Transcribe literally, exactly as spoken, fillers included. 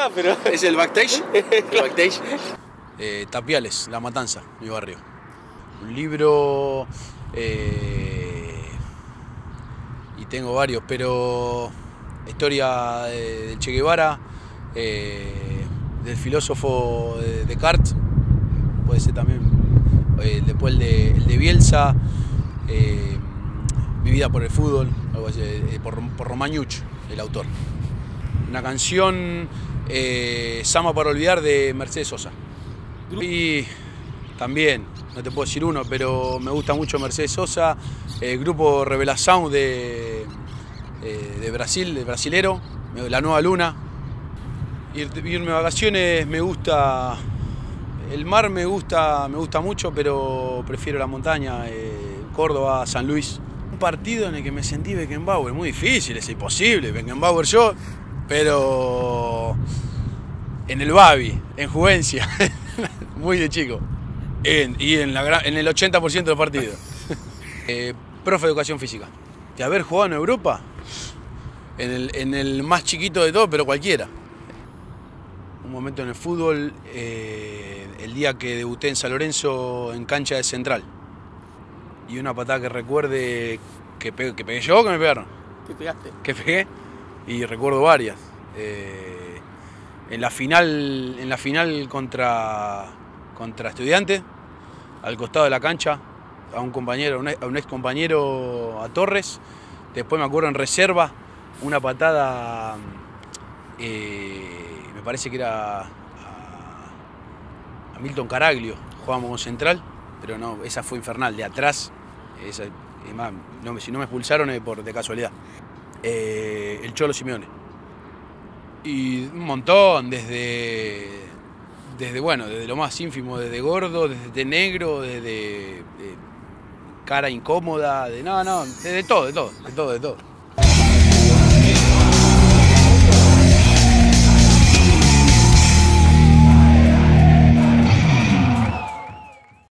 acá, pero... ¿Es el backstage? ¿El backstage? Eh, Tapiales, La Matanza, mi barrio. Un libro... Eh, y tengo varios, pero... Historia de, del Che Guevara, eh, del filósofo de Descartes, puede ser también, eh, después el de, el de Bielsa, eh, Mi vida por el fútbol, algo así, eh, por, por Romagnuch, el autor. Una canción, eh, Sama para olvidar, de Mercedes Sosa. Y también, no te puedo decir uno, pero me gusta mucho Mercedes Sosa, el grupo Revelação de, eh, de Brasil, de brasilero, La Nueva Luna. Ir, irme de vacaciones me gusta, el mar me gusta, me gusta mucho, pero prefiero la montaña, eh, Córdoba, San Luis. Un partido en el que me sentí Beckenbauer, muy difícil, es imposible, Beckenbauer yo, pero en el Babi, en Juvencia, muy de chico, en, y en, la, en el ochenta por ciento del partido. eh, profe de educación física. Y haber jugado en Europa, en el, en el más chiquito de todo, pero cualquiera. Un momento en el fútbol, eh, el día que debuté en San Lorenzo en cancha de Central. Y una patada que recuerde que pegué, que pegué yo o que me pegaron. ¿Qué pegaste? Que pegué, y recuerdo varias. Eh, en la final, en la final contra, contra Estudiantes, al costado de la cancha, a un compañero, a un ex compañero, a Torres. Después me acuerdo en reserva, una patada, eh, me parece que era a, a Milton Caraglio, jugábamos con Central, pero no, esa fue infernal, de atrás, esa, más, no, si no me expulsaron es por de casualidad. Eh, el Cholo Simeone. Y un montón, desde, desde, bueno, desde lo más ínfimo, desde gordo, desde negro, desde de cara incómoda, de no, no, de, de todo, de todo, de todo, de todo.